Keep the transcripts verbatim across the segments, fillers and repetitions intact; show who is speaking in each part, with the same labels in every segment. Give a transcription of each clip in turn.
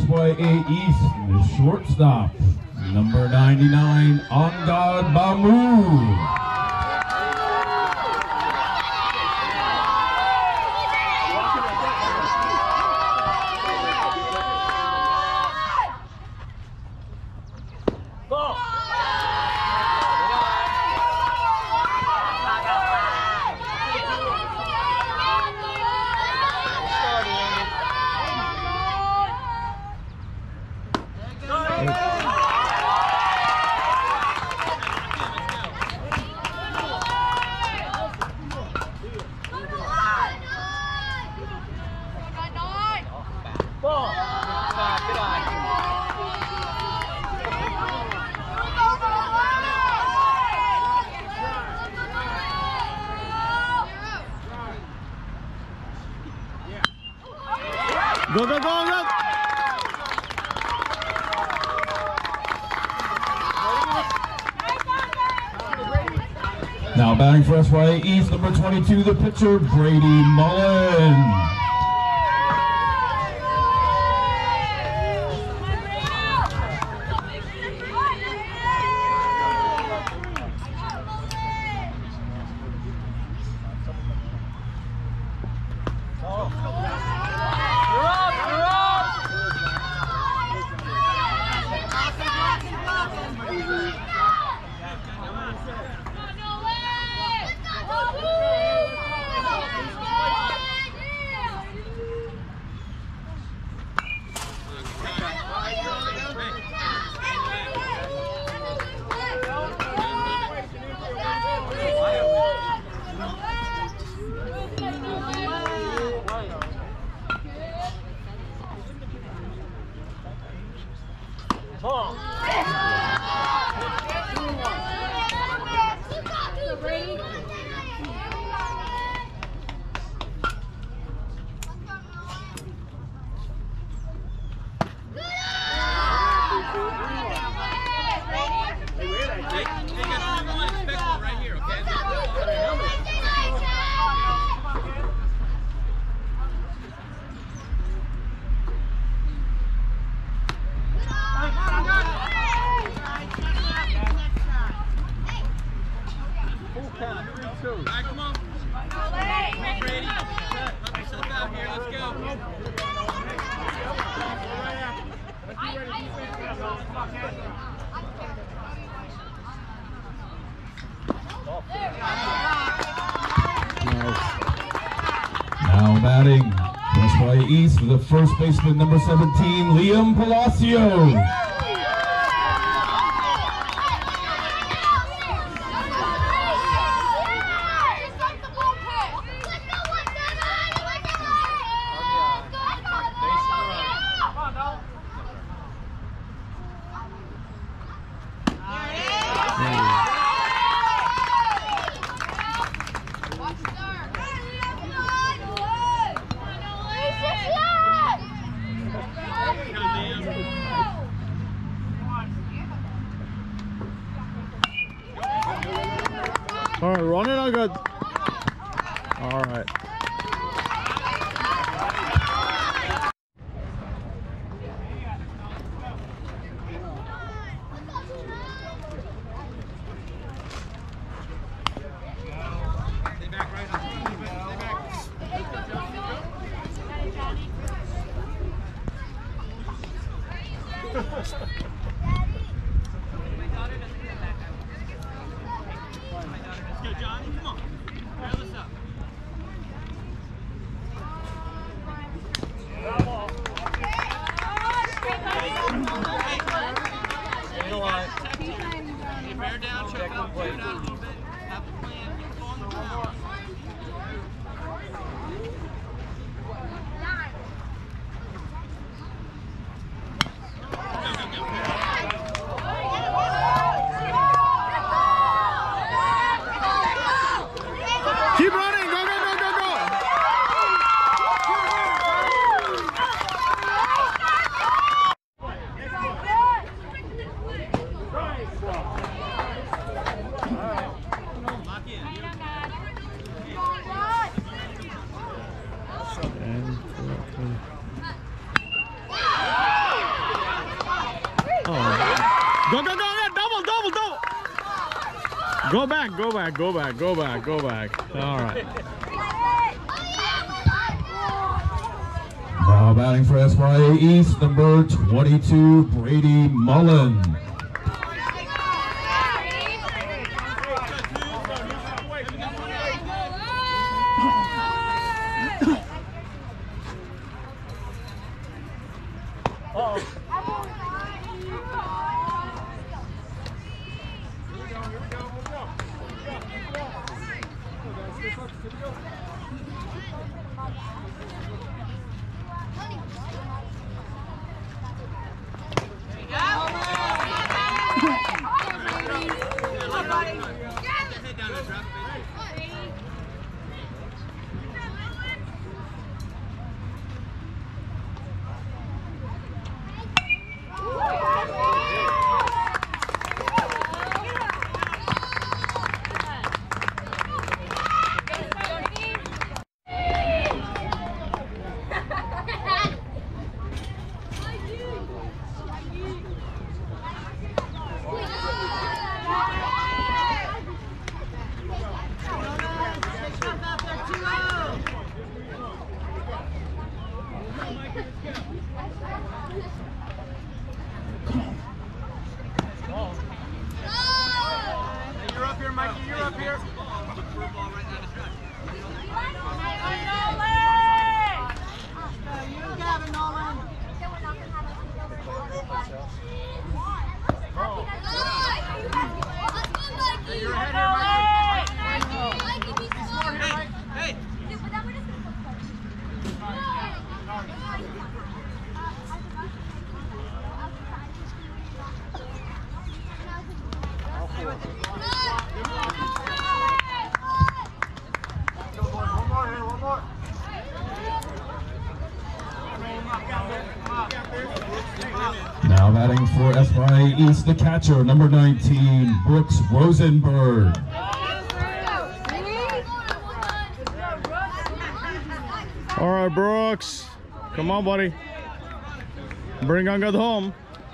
Speaker 1: Y A East, the shortstop, number ninety-nine, Angad Bamu.
Speaker 2: Go, go, go, go!
Speaker 1: Now batting for S Y A East, number twenty-two, the pitcher, Brady Mullen. Now batting for S Y A East, the first baseman, number seventeen, Liam Palacio.
Speaker 2: All right, running on good. All right.
Speaker 3: Go, go, go.
Speaker 2: Go back, go back, go back, go back, go back. All right.
Speaker 1: Now batting for S Y A East, number twenty-two, Brady Mullen. Now batting for S Y A East, the catcher, number nineteen, Brooks Rosenberg.
Speaker 2: All right, Brooks. Come on, buddy. Bring on good home.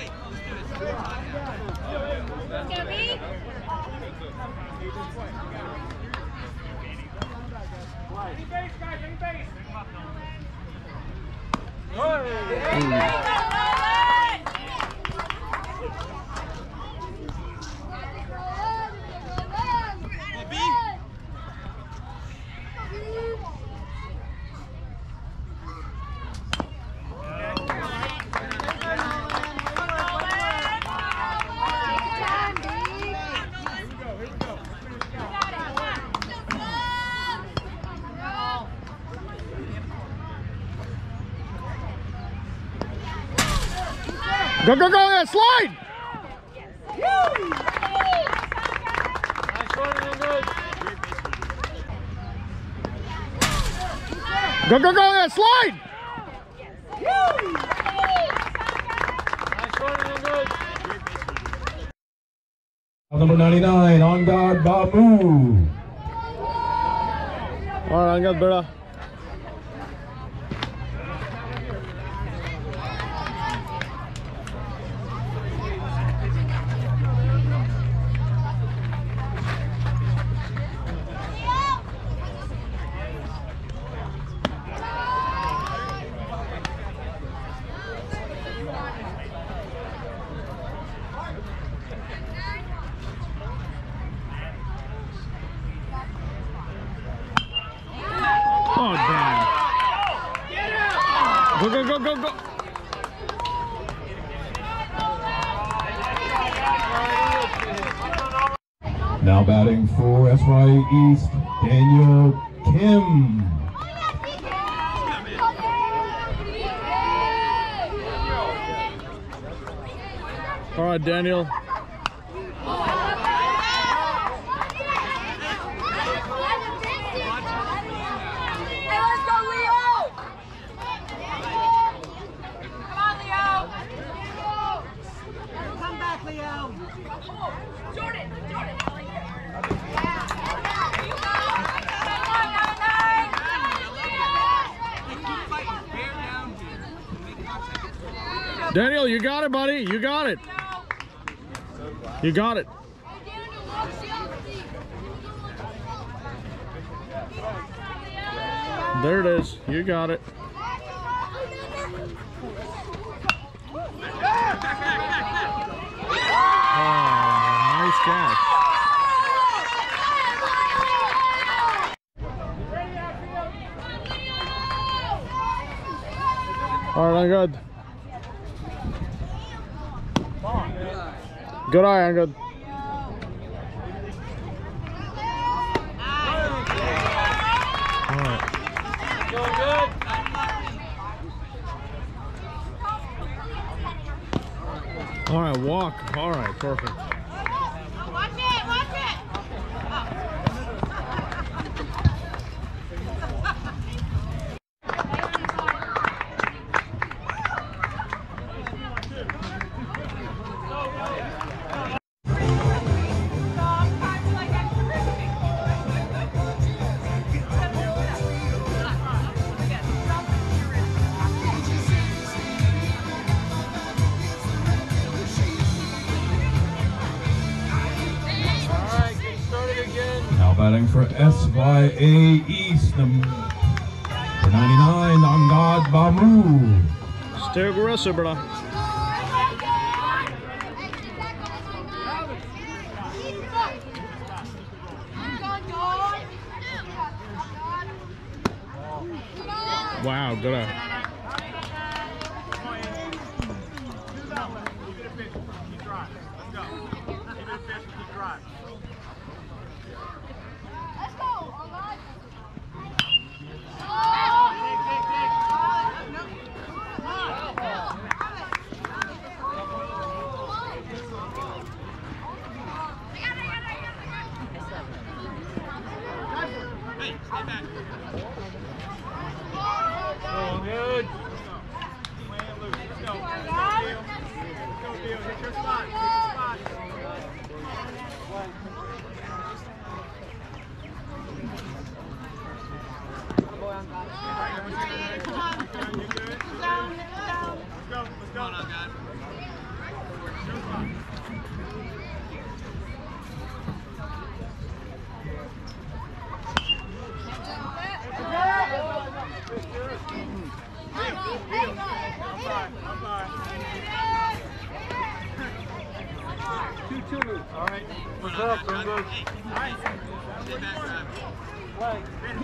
Speaker 2: Go, go, go, yeah, slide! Go, go, go, yeah, slide!
Speaker 1: Number ninety-nine, On God Bamu.
Speaker 2: All right, I got better. Oh, damn. Go, go, go, go, go.
Speaker 1: Now batting for S Y A East, Daniel Kim.
Speaker 2: All right, Daniel. Daniel, you got it, buddy. You got it. You got it. There it is. You got it. Oh, nice catch. All right, I'm good. Good eye, I'm good. All right. All right, walk. All right, perfect.
Speaker 3: Watch it, watch it.
Speaker 1: Now batting for S Y A East, number ninety-nine, Angad Bamu.
Speaker 2: Stay aggressive, brother. Wow, good eye.
Speaker 4: Hey, stay back.
Speaker 3: Oh,
Speaker 4: good. Let's go. Let's go, Deal. Let's go, Deal. Hit your spot. Hit your spot. Let's go. Let's go. Two, two. All right. What's up? I'm good. All right. Stay back, grab. Play.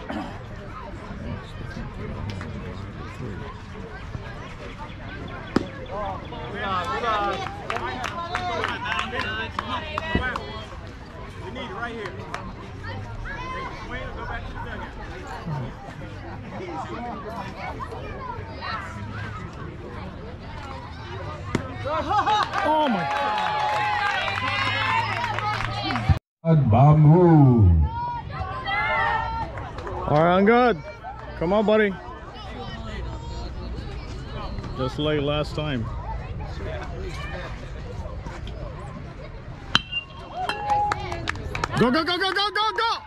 Speaker 4: Oh, we are. We are. We need it right here. Wait, go back to the dugout.
Speaker 2: Oh my God.
Speaker 1: Bamu.
Speaker 2: All right, I'm good. Come on, buddy. Just like last time. Go, go, go, go, go, go, go!